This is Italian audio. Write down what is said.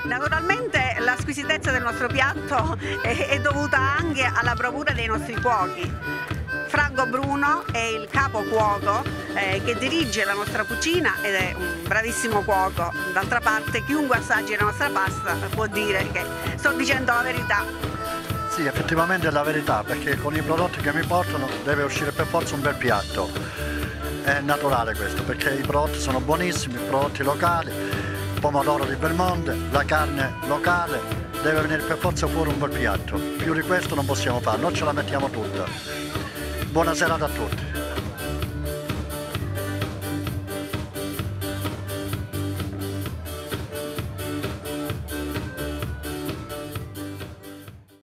Naturalmente la squisitezza del nostro piatto è dovuta anche alla bravura dei nostri cuochi. Franco Bruno è il capo cuoco che dirige la nostra cucina ed è un bravissimo cuoco. D'altra parte chiunque assaggi la nostra pasta può dire che sto dicendo la verità. Sì, effettivamente è la verità, perché con i prodotti che mi portano deve uscire per forza un bel piatto. È naturale questo, perché i prodotti sono buonissimi, prodotti locali, pomodoro di Belmonte, la carne locale, deve venire per forza fuori un bel piatto. Più di questo non possiamo fare, noi ce la mettiamo tutta. Buona serata a tutti.